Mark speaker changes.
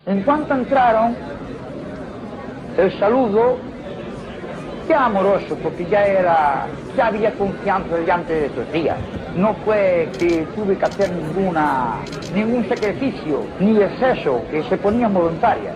Speaker 1: En cuanto entraron, el saludo, ya amoroso, porque ya había confianza delante de esos días. No fue que tuve que hacer ningún sacrificio, ni exceso, que se ponían voluntarias.